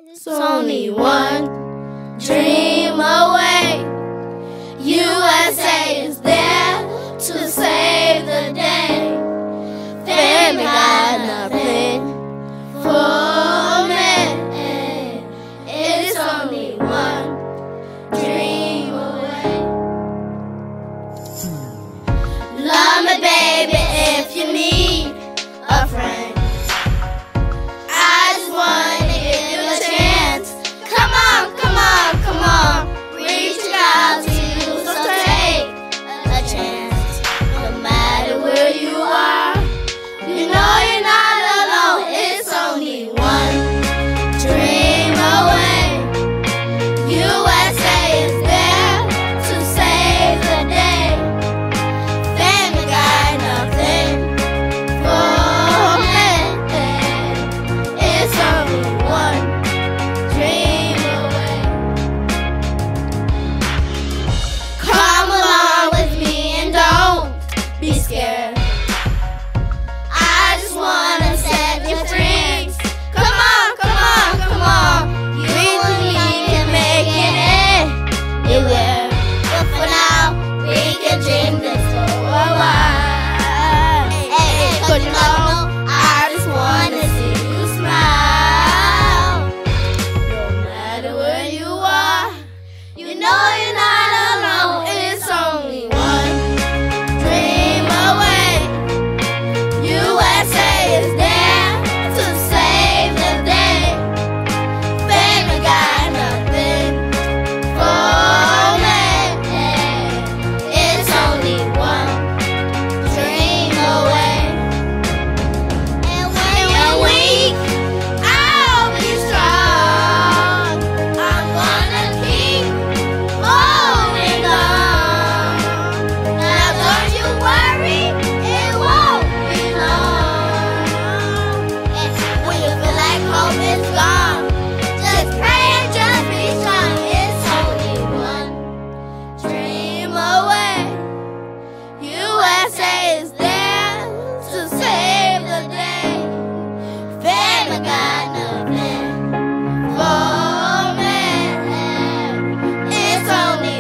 It's only one dream away. USA is there to save the day. Family got nothing for me. It's only one dream away. Love me, baby, if you need a friend. I just want to give you a chance. Come on, come on, come on. Reach out to you, so take a chance. No matter where you are, you know you're not alone. It's only one dream away. USA is there to save the day. Family got nothing for me. It's only one dream away. Come along with me and don't be scared. I just wanna set you free. Come on, come on, come on. You and me can make it anywhere. But for now, we can dream this for a while. Hey, 'cause you know, I just wanna see you smile. No matter where you are, you know you're not alone. It's only one dream away. USA is there to save the day. Family got nothing for me. It's only one dream away. And when you're weak, I'll be strong. I'm gonna keep holding on. Now don't you worry, it won't be long. And when you feel like hope is gone, just pray and just be strong. It's only one dream away. USA is there to save the day. Family got nothing for me. It's only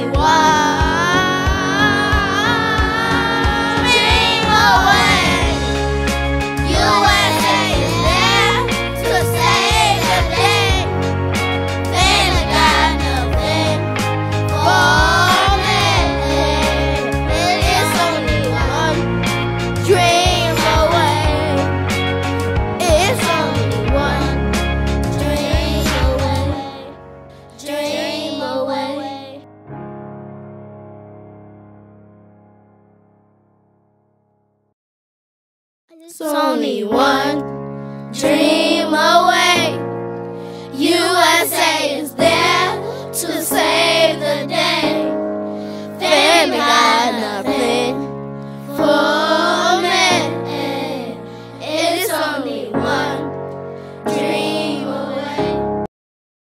one dream away. USA is there to save the day. Family got nothing for me. It's only one dream away. It's only one dream away. Dream away. It's only one dream